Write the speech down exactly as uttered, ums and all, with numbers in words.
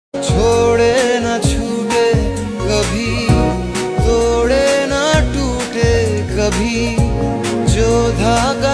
छोड़े न छूटे कभी, तोड़े न टूटे कभी, जो धागा